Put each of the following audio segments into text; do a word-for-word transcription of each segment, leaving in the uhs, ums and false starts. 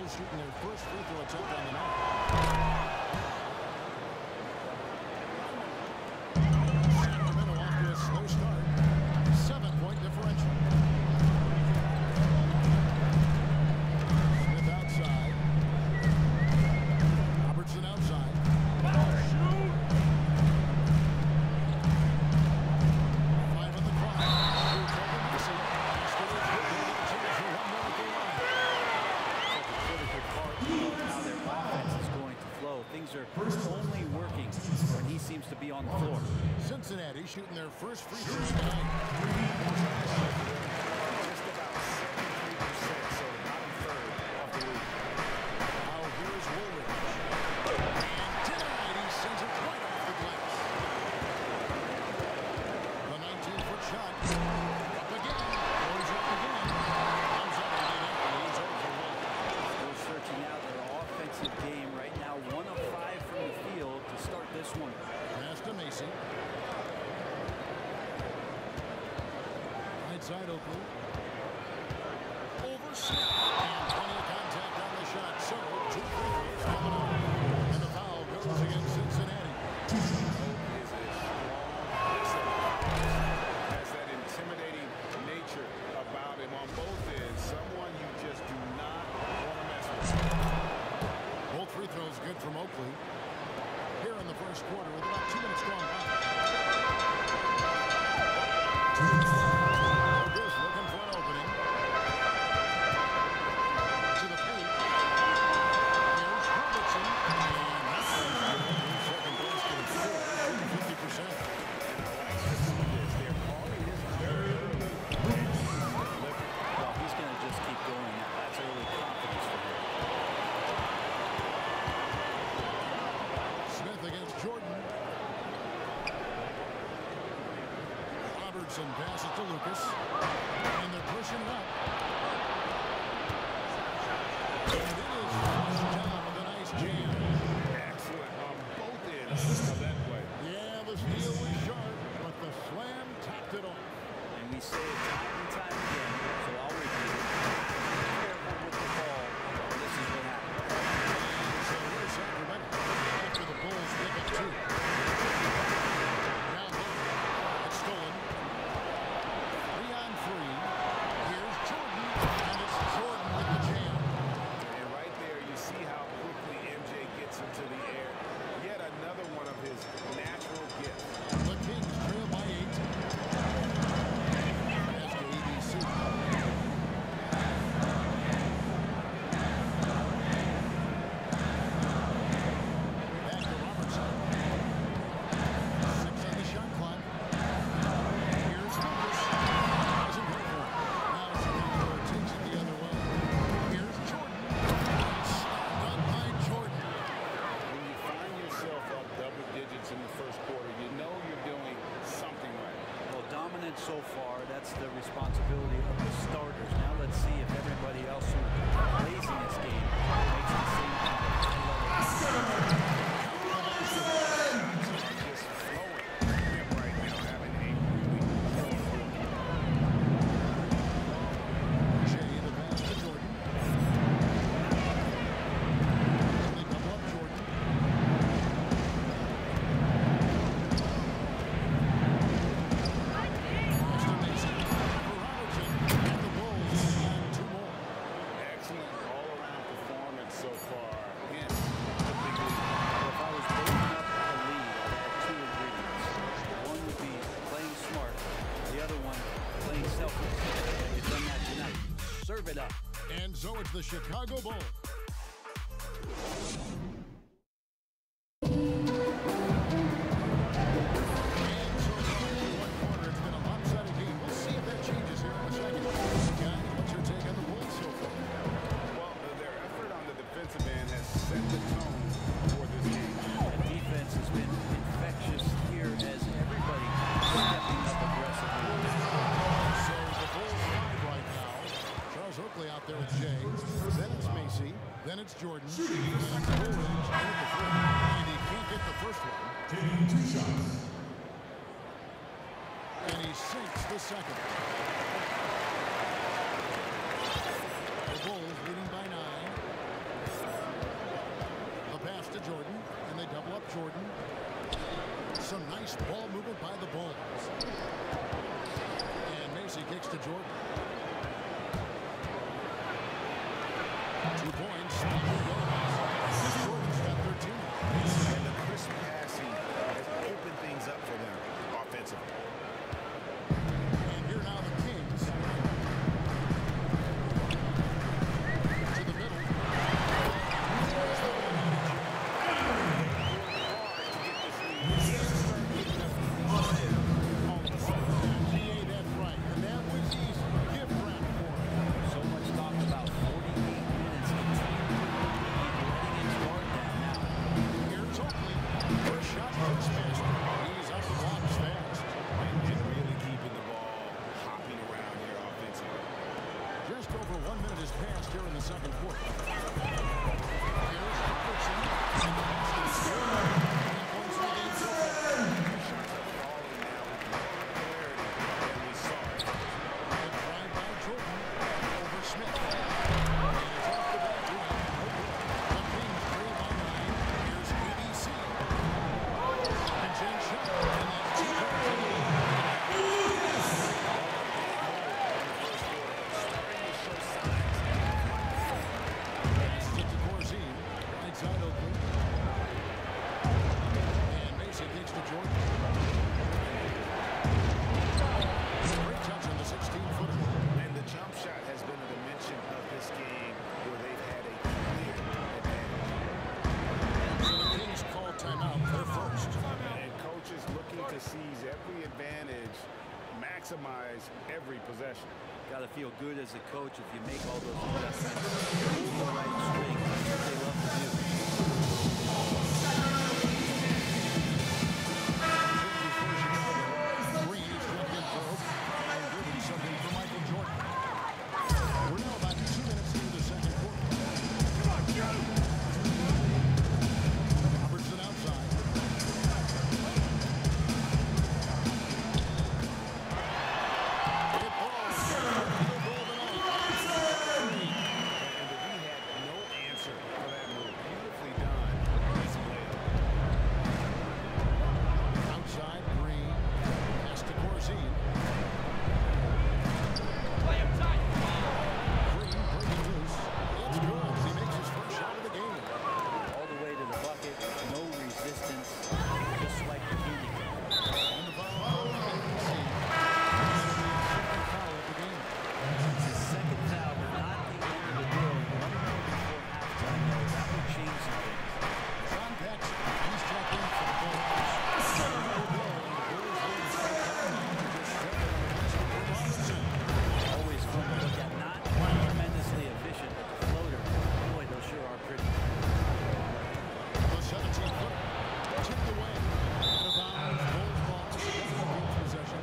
Bulls shooting their first free throw attempt on the night. Sacramento off to a slow start. Seven-point differential. Smith outside. Robertson outside. Shoot! Five on the clock. Things are only working when he seems to be on the floor. Cincinnati shooting their first free throw tonight. Just about seventy-three percent, so not a third off the roof. Now here's Woolridge. And tonight he sends it right off the glass. The nineteen-foot shot. Up again. Goes up again. Comes up again. Leads over one. They're searching out their offensive game right now. One of five from the field to start this one. Pass to Macy. Right side Oakley. Over Smith. And plenty of contact on the shot. So, two free throws coming up. And the foul goes against Cincinnati. Oak is a strong player. Has that intimidating nature about him on both ends. Someone you just do not want to mess with. Both free throws good from Oakley. Here in the first quarter with about two minutes gone by. Lucas looking for an opening. To the paint. Here's Robertson. And that's second base to the field. fifty percent. They're calling this very early. Well, he's going to just keep going now. That's early confidence for him. Smith against Jordan. Robertson passes to Lucas. And they're pushing it up. And it is flushed down with a nice jam. Excellent on both ends of that play. Yeah, the steal was sharp, but the slam tapped it off. And we say it time and time again, so I'll repeat it. Be careful with the ball. This is what happens. So here's Sacramento after the Bulls pick up two. Now look, it's stolen. Three on three. Here's Jordan, and it's Jordan with the jam. And right there, you see how quickly M J gets into the air. Yet another one of his natural gifts. The Kings trail by eight. As to A B C. Back to Robertson. Six on the shot clock. Here's Lucas. Doesn't go for it. Now Scoreboard takes it the other way. Here's Jordan. Done by Jordan. When you find yourself up double digits in the first quarter, you know you're doing something right. Well, dominant so far. That's the responsibility of the starters. Now let's see if everybody else who plays in this game makes the same kind of level. Just flowing him right now, having a really strong game. Shea, the pass to Jordan. They double up Jordan. Pass to Mason. For Robertson. And the Bulls add two more. Excellent all-around performance so far. Again, the big lead. If I was breaking up a lead, I'd have two ingredients. One would be playing smart. The other one, playing selfish. You've done that tonight. Serve it up. And so it's the Chicago Bulls. And so far through one quarter, it's been a lopsided game. We'll see if that changes here in a second. Guys, what's your take on the Bulls so far? Well, their effort on the defensive end has set the tone for this game. The defense has been infectious here as everybody stepping up aggressively. So the Bulls live right now. Charles Oakley out there with Jay. Then it's Macy. Then it's Jordan. Then it's Woolridge with the three. And he can't get the first one. Taking two shots. And he sinks the second. The Bulls leading by nine. Nice ball movement by the Bulls. And Macy kicks to Jordan. Two points. Jordan's got thirteen. And the crisp passing has opened things up for them offensively. And here now the Kings. To the middle. G A that right. And that was easy. Gift wrap for him. So much talk about forty-eight minutes continuing letting it start down now. Here's Oakley. First shot looks missed. He's up the blocks fast. And really keeping the ball hopping around here offensively. Just over one minute has passed here in the second quarter. Here's Robertson. And the basket is good. Three points in the game so far. Shots are falling now with more clarity than we saw. Good drive by Jordan over Smith. And it's off the back line. The Kings trail by nine. Here's A B C. And James Shaq. And that's two points in the lead. Passes it to Corzine. Right side open. And Mason kicks to Jordan. Great touch on the sixteen-footer. And the jump shot has been a dimension of this game where they've had a clear advantage. So the Kings call timeout for their first. And coaches looking to seize every advantage, maximize every possession. Got to feel good as a coach if you make all those adjustments. Move the right swing. That's what they love to do. Green is jumped in for Oak. And driven something for Michael Jordan. We're now about two minutes into the second quarter. Robertson outside. It falls. Field goal tonight. And he had no answer for that move. Beautifully done. Easy layup. Outside, Green. Pass to Corzine. Green breaking loose. It's good. He makes his first shot of the game. All the way to the bucket. No resistance. Just like the candy cane. And the foul on A B C. Second foul of the game. It's his second foul, but not the end of the deal. One more before halftime, though. That would change some things. John Paxson. He's checked in for the Bulls. Good blow, and the Bulls lead seven nine. Just seven on the basket for Robinson. Always fun to look at. Not tremendously efficient, but the floater, boy, those sure are pretty. The seventeen-footer. Tipped away. Out of bounds. Bulls ball. Second Kings possession.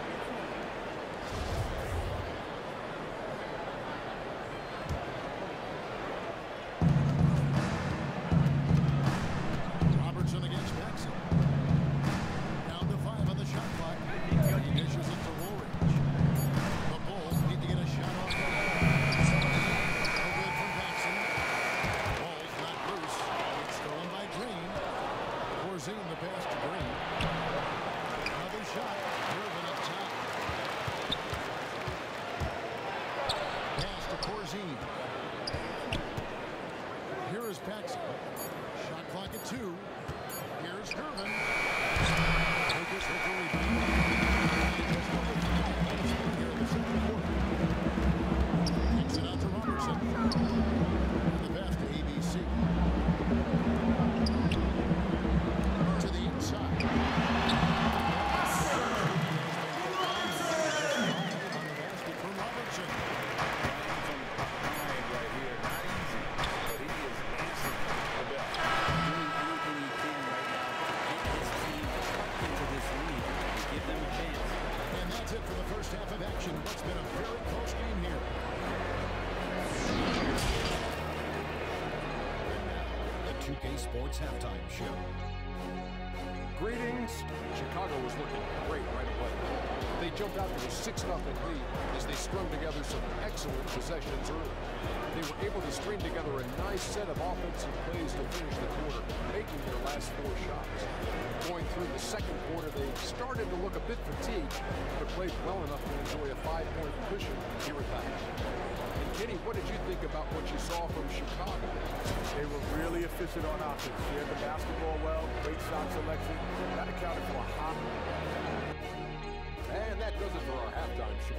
Robertson against Paxson. Down to five on the shot clock. He dishes it to Woolridge. The Bulls need to get a shot off the wall. No good from Paxson. Ball's not loose. It's stolen by Green. Corzine the pass to Green. Another shot. Irvin up top. Pass to Corzine. Here is Paxson. Shot clock at two. Here's Irvin. Lucas with the rebound. And just over five minutes here in the second quarter. Kicks it out to Robertson. And the pass to A B C. To the inside. On the basket for Robertson. From behind right here. Not easy, but he is answering the bell. Doing anything he can right now to get his team stuck into this lead and give them a chance. And that's it for the first half of action. What's been a very close game here. The two K Sports Halftime Show. Greetings. Chicago was looking great right away. They jumped out to a six nothing lead as they strung together some excellent possessions early. They were able to string together a nice set of offensive plays to finish the quarter, making their last four shots. Going through the second quarter, they started to look a bit fatigued, but played well enough to enjoy a five-point cushion here at the half. And Kenny, what did you think about what you saw from Chicago? They were really efficient on offense. They had the basketball well, great shot selection. That accounted for a hot. And that does it for our halftime show.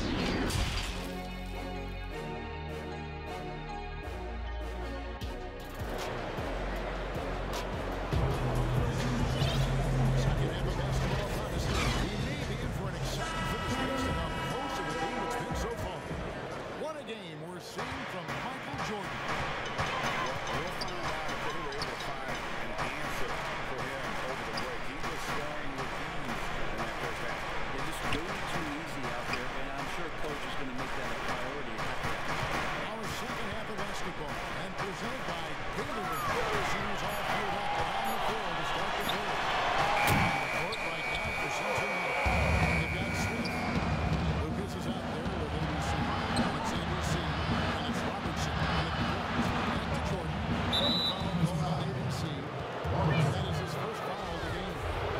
Second half of basketball promises. We may be in for an exciting finish based on how close of a game it's been so far. What a game we're seeing from Michael Jordan. We'll find out if they were able to find an answer for him over the break. He was scoring with ease in that first half. They're just way too easy out there, and I'm sure coach is going to make that a priority. Our second half of basketball and presented by Gatorade. Seniors all fueled up and on the floor to start the game. The court right now for Cincinnati. They've got Smith. Lucas is out there with A B C. It's A B C. And it's Robertson with the point. Back to Jordan. And the foul called on A B C. That is his first foul of the game.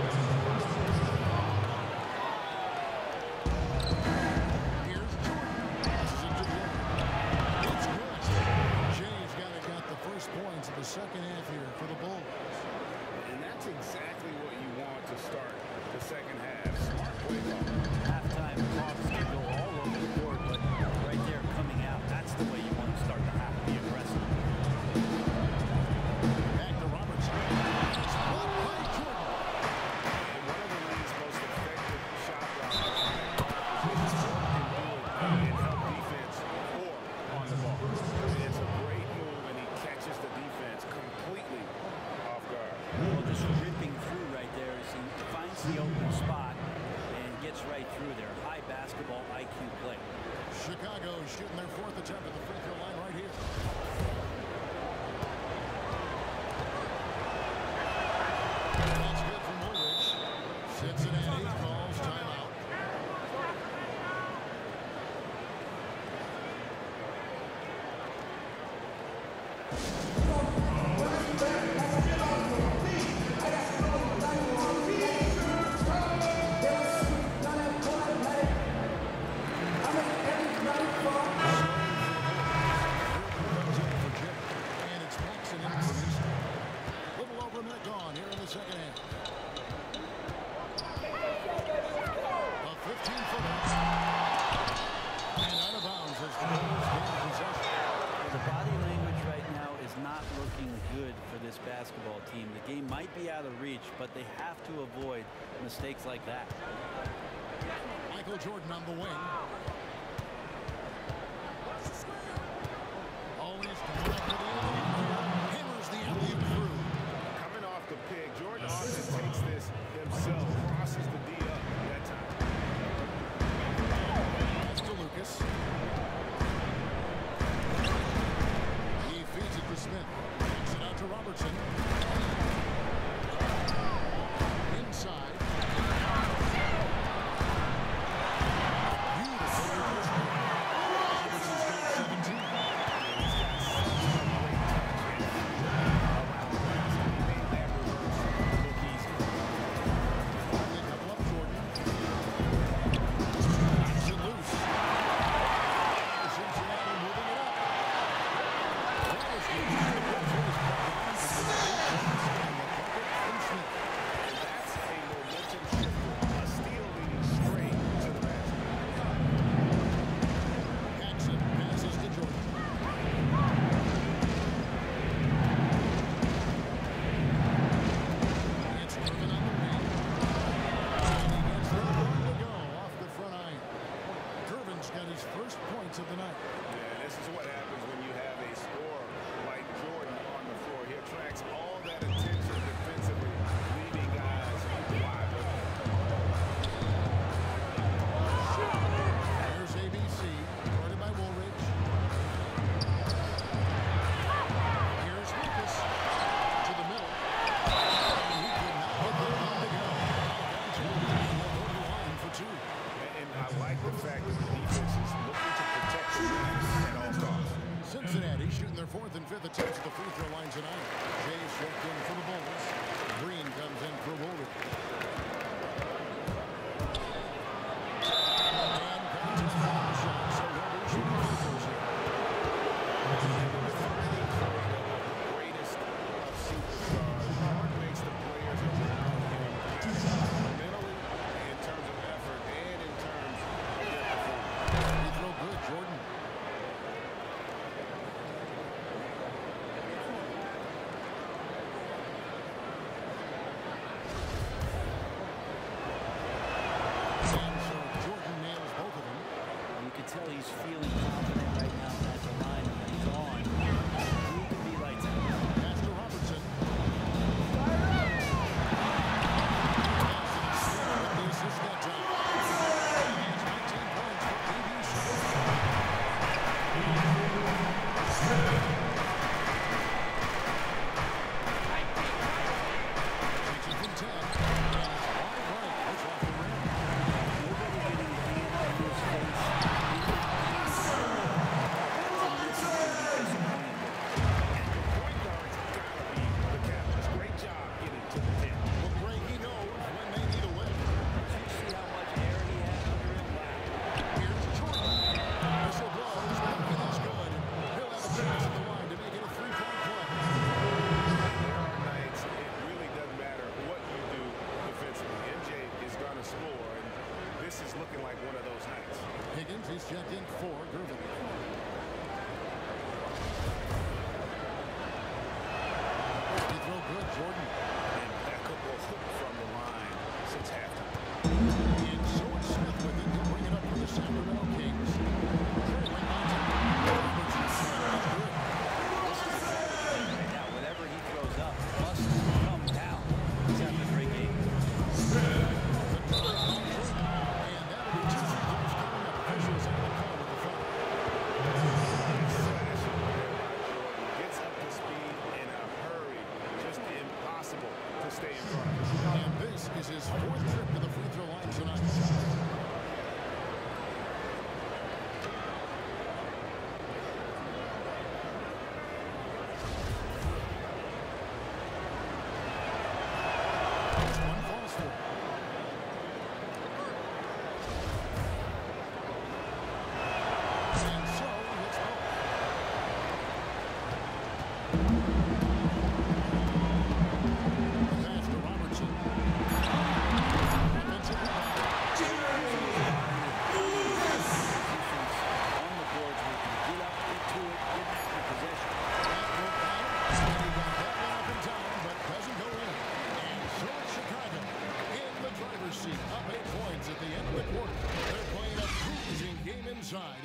Here's Jordan. Passes it to Jordan. It's good. Jay's got it, got the first points of the second half here for the Bulls. And that's exactly what you want to start the second half. Smart play call. Halftime clocks can go all over the board, but right there coming out, that's the way you want to start the half. Be aggressive. Back to Robertson. It's blocked by Jordan. And one of the league's most effective shot blockers is Jordan can do it in help defense or on the ball. It's a great move, and he catches the defense completely off guard. Well, just ripping through right there as he finds the open spot and gets right through there. High basketball I Q play. Chicago shooting their fourth attempt at the free throw line right here. That's good from Woolridge. Cincinnati calls timeout. And it's Paxson in position. Little over a minute gone here in the second half. A fifteen footer. And out of bounds as the Bulls gain possession. The body language right now is not looking good for this basketball team. The game might be out of reach, but they have to avoid mistakes like that. Michael Jordan on the wing. Always coming up with the alley-oop. Hammers the alley-oop through. Coming off the pick, Jordan Austin takes this himself, crosses the D up that time. Pass to Lucas. He feeds it to Smith. Kicks it out to Robertson. Inside. Beautiful reverse. Robertson's got seventeen. He's got such a great touch and fusion around the basket. He made that reverse look easy. They double up Jordan. Knocks it loose. Cincinnati moving it up. That is the That's a momentum shifter, a steal leading straight to the basket. Paxson passes to Jordan. It's Irvin on the wing. And he gets the one to go off the front iron. Irvin's got his first points of the night. Yeah, this is what happens when you have a scorer like Jordan on the floor. He attracts all that attention defensively, leaving guys wide open. There's A B C, guarded by Woolridge. Here's Lucas to the middle. And he could not hit the fourth and fifth attempts at the free throw line tonight. Jay's checked in for the Bulls. Green comes in for Woolridge. And Page is fouled the shot, so he'll be shooting free throws here. Greatest of superstars. Mark makes the players around him mentally, in terms of effort, and in terms of their performance. Free throw good, Jordan. And so Jordan nails both of them. You can tell he's feeling confident right now at the line when he's on. He can be lights out. Pass to Robertson. The assist that time. He has nineteen points for A B C. Takes it from ten. And it's wide right. Push off the rim. Nobody getting a hand on his face. That's a disappointing. Point guard's gotta be the catalyst. Great job getting to the tip. Well, Gray, he knows when they need a lift. Did you see how much air he had under him? Wow. Here's Jordan. Whistle blows. Nothing is good. He'll have a chance at the line to make it a three-point play. There are nights it really doesn't matter what you do defensively. M J is going to score, and this is looking like one of those nights. Higgins, he's checked in for Gervin. Free throw good, Jordan. Impeccable hook from the line since halftime. And so it's Smith with it to bring it up for the Sacramento Kings. Trailing onto Robertson. That's good. Right now, whatever he throws up must come down. He's having a great game. Another on Jordan. And that'll be two free throws coming up. Officials have the call with the foul. Slashing there by Jordan. Gets up to speed in a hurry. Just impossible to stay in front of him. And this is his fourth trip to the free throw line tonight. This one falls for him. And so he hits both. Pass to Robertson. Defensive rebound. On the boards, we can get up, get to it, get back in possession. That worked out. And he got that one up in time, but doesn't go in. And so it's Chicago in the driver's seat, up eight points at the end of the quarter. They're playing a cruising game inside.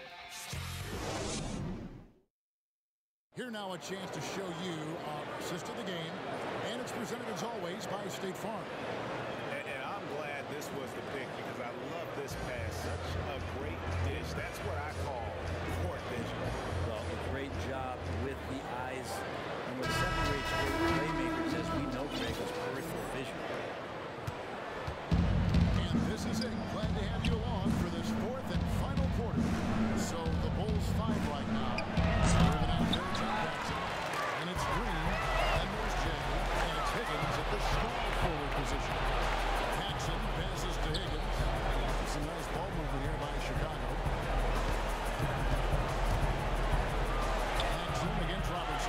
Here now a chance to show you our assist of the game, and it's presented as always by State Farm. And, and I'm glad this was the pick because I love this pass. Such a great dish. That's what I call court vision. Well, a great job with the eyes. And what separates great playmakers, as we know, Greg, is peripheral vision. And this is it. Glad to have you along for this fourth and final quarter. So the Bulls five right now. Moving out there to Jackson. And it's Green. And there's Jay. And it's Higgins at the small forward position. Jackson passes to Higgins. Some nice ball movement here by Chicago. Jackson against Robertson.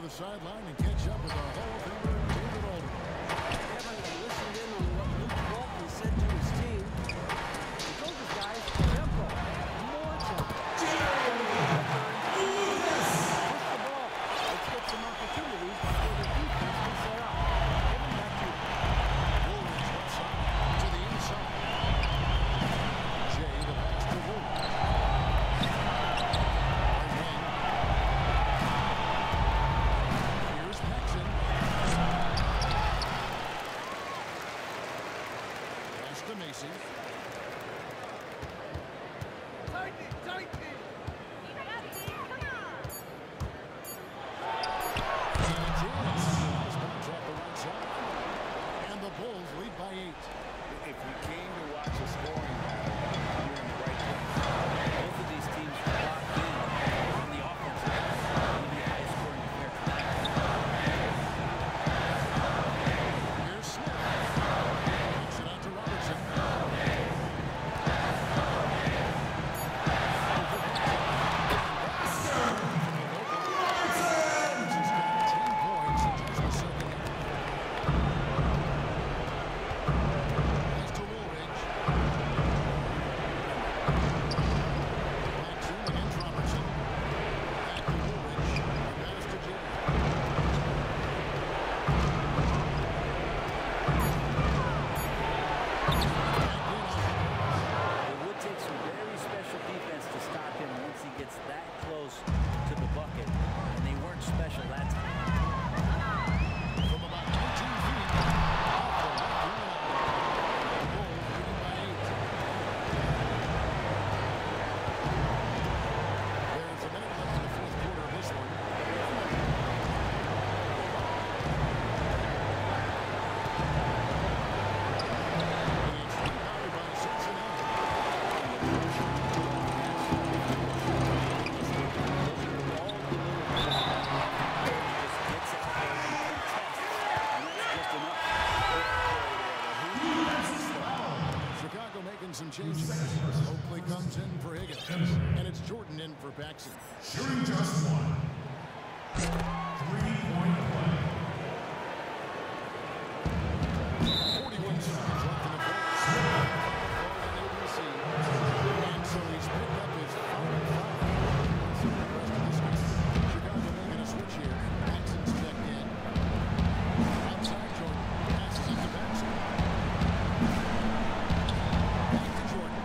the sideline and catch up with our Hall of Famer, David Alden. Kevin listened in on what Luke Walton said to his team. He told his guys, tempo, more tempo. Push the ball. Let's get some opportunities before the defense can set up. Give him back to you. Woolridge left side to the inside. Jay the pass to Woolridge. Here's Paxson. Pass to Macy. And the Bulls lead by eight. If you came to watch a scoring battle, you're in the right place. Both of these teams are locked in on the offensive end. It'll be a high-scoring affair. Here's Smith. Kicks it out to Robertson. Robertson's got ten points in just the second half. Pass to Woolridge. Paxson against Robertson. Back to Woolridge. The pass to Jay. It would take some very special defense to stop him once he gets that close to the bucket, and they weren't special that time. From about nineteen feet, off the left wing line. The Bulls leading by eight. There's a minute left in the fourth quarter of this one. It's rebounded by Cincinnati. Just gets out there and contests, and that's just enough. Chicago making some changes. Oakley comes in for Higgins, and it's Jordan in for Paxson. Shooting just one. Three-point play. forty-one seconds left in the fourth. On A B C. And so he's picked up his final foul. So the rest of this game, Chicago making a switch here. Paxson's checked in. Outside Jordan. Passes it to Paxson. Back to Jordan.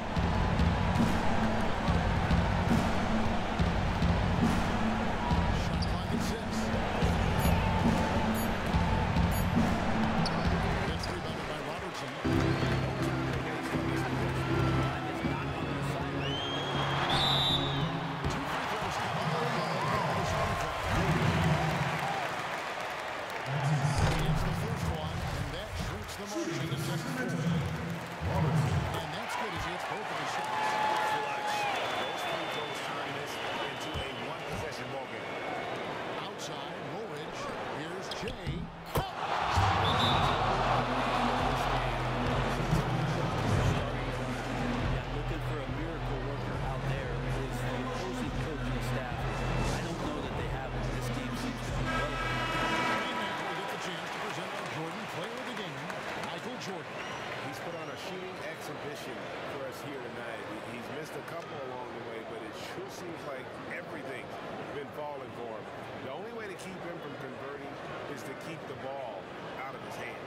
Shot clock at six. Gets rebounded by Robertson. Two free throws come up. It's the first one, and that shrinks the margin to seven four. And that's good as he hits both of his shots. Clutch. Those free throws turn this into a one-possession ball game. Outside, Woolridge. Here's Jay. Yeah, looking for a miracle worker out there is the opposing coaching staff. I don't know that they have it. This game seems to be well. We get the chance to present our Jordan Player of the Game, Michael Jordan. He's put on a shooting exhibition for us here tonight. He- He's missed a couple along the way, but it sure seems like everything's been falling for him. The only way to keep him from converting is to keep the ball out of his hands.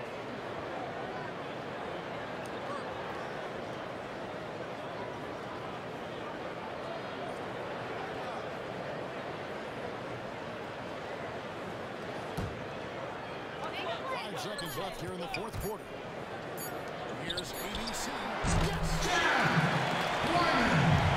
Five seconds left here in the fourth quarter. Here's A B C. Yes! One.